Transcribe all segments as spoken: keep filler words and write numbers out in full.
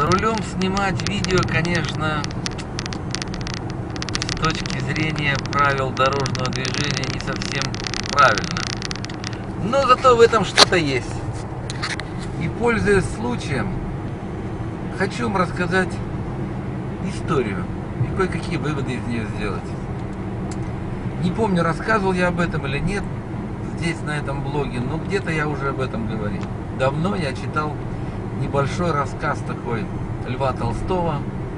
рулем снимать видео, конечно, с точки зрения правил дорожного движения не совсем правильно. Но зато в этом что-то есть. И, пользуясь случаем, хочу вам рассказать историю и кое-какие выводы из нее сделать. Не помню, рассказывал я об этом или нет здесь, на этом блоге, но где-то я уже об этом говорил. Давно я читал небольшой рассказ такой Льва Толстого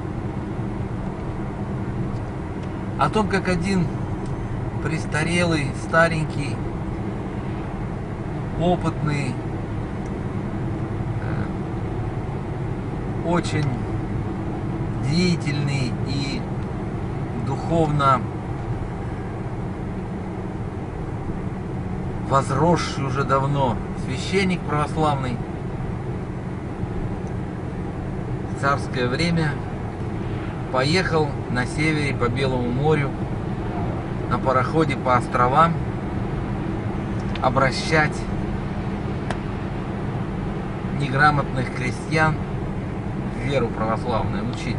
о том, как один престарелый, старенький, опытный, очень деятельный и духовно возросший уже давно священник православный в царское время поехал на севере по Белому морю на пароходе по островам обращать неграмотных крестьян в веру православную, учить.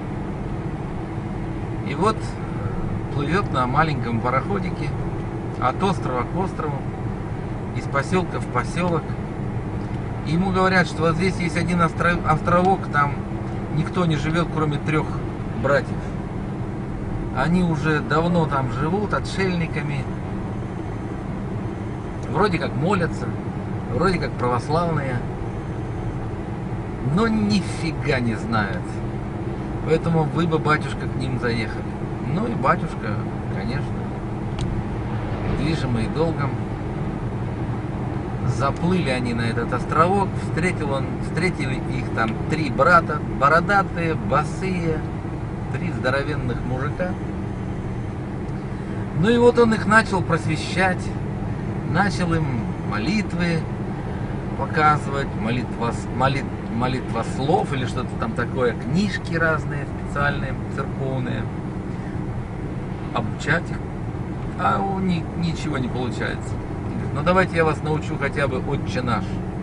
И вот плывет на маленьком пароходике от острова к острову, из поселка в поселок. И ему говорят, что вот здесь есть один остров, островок, там никто не живет, кроме трех братьев. Они уже давно там живут, отшельниками. Вроде как молятся, вроде как православные, но нифига не знают. Поэтому вы бы, батюшка, к ним заехали. Ну и батюшка, конечно, движимый долгом, заплыли они на этот островок. Встретил он, встретили их там три брата, бородатые, босые, три здоровенных мужика. Ну и вот он их начал просвещать, начал им молитвы показывать, молитва, молит, молитвослов или что-то там такое, книжки разные, специальные, церковные, обучать их. А у них ничего не получается. Ну давайте я вас научу хотя бы «Отче наш»,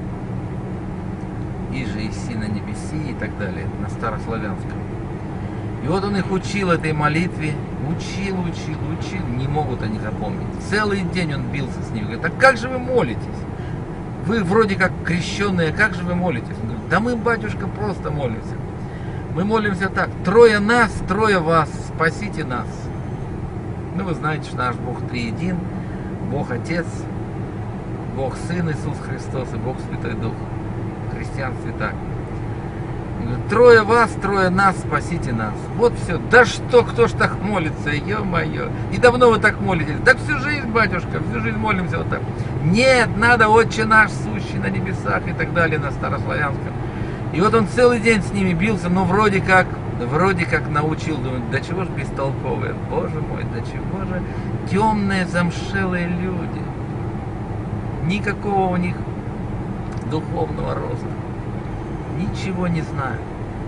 «Иже еси на небеси» и так далее, на старославянском. И вот он их учил этой молитве, учил, учил, учил, не могут они запомнить. Целый день он бился с ними, говорит: а как же вы молитесь? Вы вроде как крещенные, как же вы молитесь? Он говорит: да мы, батюшка, просто молимся. Мы молимся так: трое нас, трое вас, спасите нас. Ну, вы знаете, что наш Бог триедин, Бог Отец, Бог Сын Иисус Христос и Бог Святой Дух. В христианстве так. Трое вас, трое нас, спасите нас. Вот все. Да что, кто ж так молится, ё-моё. И давно вы так молитесь? Так всю жизнь, батюшка, всю жизнь молимся вот так. Нет, надо «Отче наш, сущий на небесах» и так далее на старославянском. И вот он целый день с ними бился, но вроде как, вроде как научил. Думаю, да чего ж бестолковые, боже мой, да чего же темные, замшелые люди. Никакого у них духовного роста. Ничего не знаю.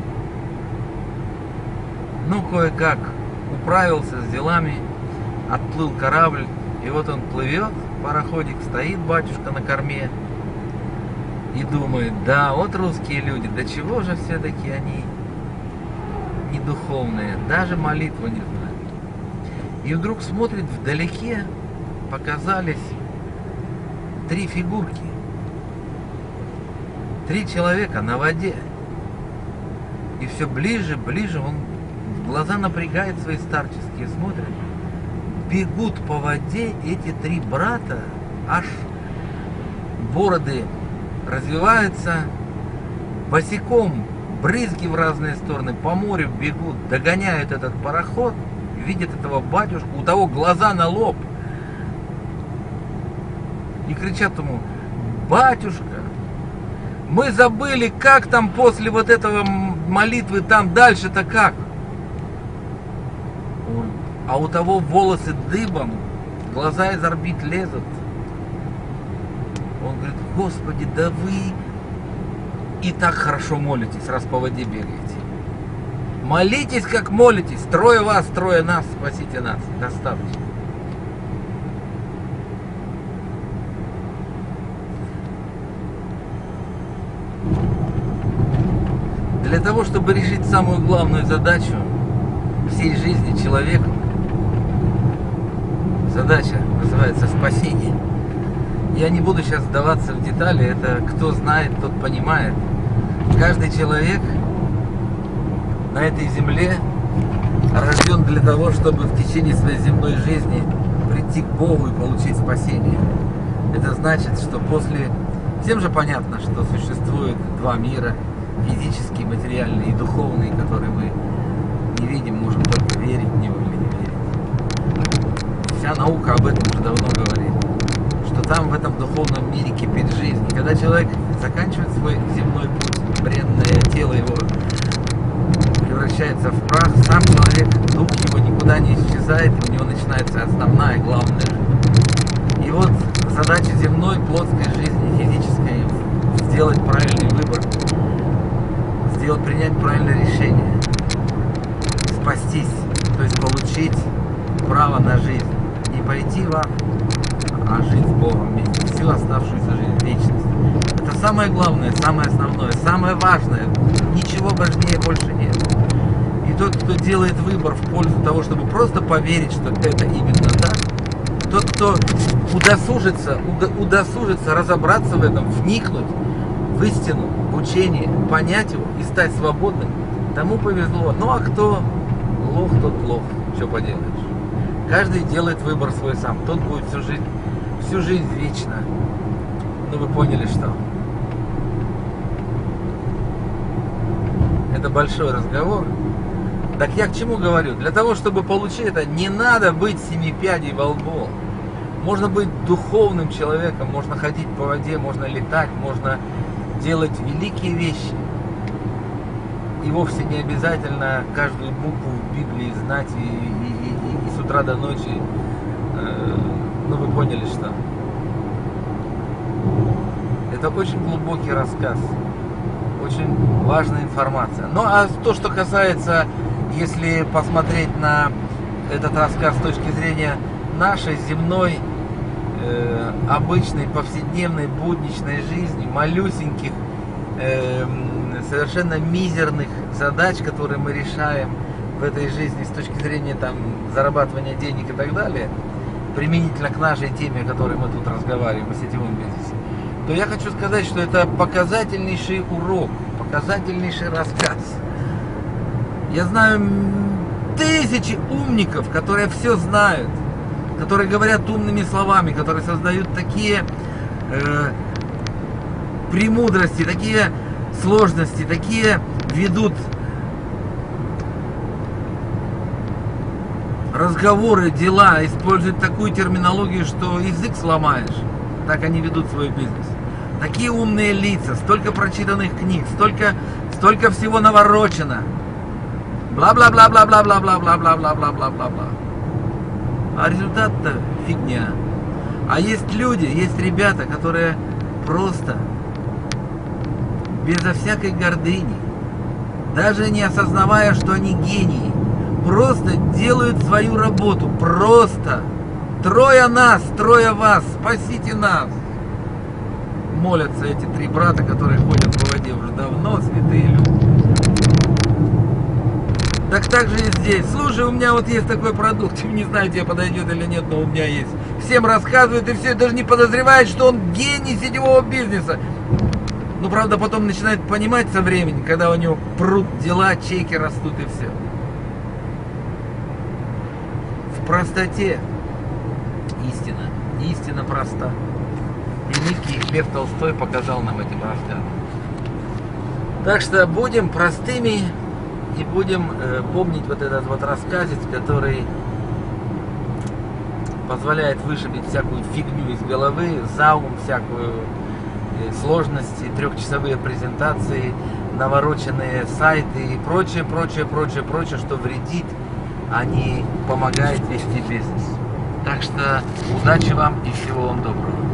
Ну, кое-как управился с делами, отплыл корабль, и вот он плывет, пароходик, стоит батюшка на корме и думает: да, вот русские люди, да чего же все-таки они не духовные, даже молитву не знают. И вдруг смотрит, вдалеке показались три фигурки. Три человека на воде. И все ближе, ближе, он глаза напрягает свои старческие, смотрит. Бегут по воде эти три брата, аж бороды развиваются, босиком, брызги в разные стороны, по морю бегут, догоняют этот пароход, видят этого батюшку, у того глаза на лоб. И кричат ему: батюшка, мы забыли, как там после вот этого молитвы, там дальше-то как? А у того волосы дыбом, глаза из орбит лезут. Он говорит: Господи, да вы и так хорошо молитесь, раз по воде бегаете. Молитесь, как молитесь. Трое вас, трое нас, спасите нас. Достаточно. Для того, чтобы решить самую главную задачу всей жизни человека, задача называется спасение. Я не буду сейчас вдаваться в детали, это кто знает, тот понимает. Каждый человек на этой земле рожден для того, чтобы в течение своей земной жизни прийти к Богу и получить спасение. Это значит, что после... Всем же понятно, что существует два мира, физический, материальный и духовный, которые мы не видим, можем только верить в него или не верить. Вся наука об этом уже давно говорит, что там в этом духовном мире кипит жизнь. И когда человек заканчивает свой земной путь, бренное тело его превращается в прах, сам человек, дух его никуда не исчезает, и у него начинается основная, главная жизнь. И вот задача земной, плотской жизни, физической, сделать правильный выбор, сделать, принять правильное решение, спастись, то есть получить право на жизнь, не пойти в ад, а жить с Богом вместе, всю оставшуюся жизнь, вечность. Это самое главное, самое основное, самое важное, ничего важнее больше нет. И тот, кто делает выбор в пользу того, чтобы просто поверить, что это именно так, тот, кто удосужится, удосужится разобраться в этом, вникнуть в истину, в учение, понять его и стать свободным, тому повезло. Ну а кто лох, тот лох, что поделаешь. Каждый делает выбор свой сам, тот будет всю жизнь, всю жизнь вечно. Ну вы поняли, что это большой разговор. Так я к чему говорю? Для того, чтобы получить это, не надо быть семи пядей во лбу. Можно быть духовным человеком, можно ходить по воде, можно летать, можно делать великие вещи. И вовсе не обязательно каждую букву Библии знать и, и, и, и с утра до ночи. Э, ну вы поняли, что это очень глубокий рассказ, очень важная информация. Ну а то, что касается, если посмотреть на этот рассказ с точки зрения нашей земной, э, обычной, повседневной, будничной жизни, малюсеньких, э, совершенно мизерных задач, которые мы решаем в этой жизни с точки зрения там, зарабатывания денег и так далее, применительно к нашей теме, о которой мы тут разговариваем, о сетевом бизнесе, то я хочу сказать, что это показательнейший урок, показательнейший рассказ. Я знаю тысячи умников, которые все знают, которые говорят умными словами, которые создают такие э, премудрости, такие сложности, такие ведут разговоры, дела, используют такую терминологию, что язык сломаешь. Так они ведут свой бизнес. Такие умные лица, столько прочитанных книг, столько, столько всего наворочено. Бла-бла-бла-бла-бла-бла-бла-бла-бла-бла-бла-бла-бла. А результат-то фигня. А есть люди, есть ребята, которые просто безо всякой гордыни, даже не осознавая, что они гении, просто делают свою работу. Просто. Трое нас, трое вас, спасите нас. Молятся эти три брата, которые ходят по воде уже давно, святые люди. Так так же и здесь. Слушай, у меня вот есть такой продукт, не знаю, тебе подойдет или нет, но у меня есть. Всем рассказывает, и все даже не подозревает, что он гений сетевого бизнеса. Ну, правда, потом начинает понимать со временем, когда у него прут дела, чеки растут и все. В простоте истина. Истина проста. Великий Лев Толстой показал нам этим рассказом. Так что будем простыми и будем э, помнить вот этот вот рассказец, который позволяет вышибить всякую фигню из головы, за ум, всякую э, сложности, трехчасовые презентации, навороченные сайты и прочее, прочее, прочее, прочее, что вредит, а не помогает вести бизнес. Так что удачи вам и всего вам доброго.